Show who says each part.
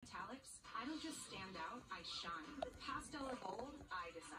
Speaker 1: metallics, I don't just stand out, I shine. Pastel or bold, I decide.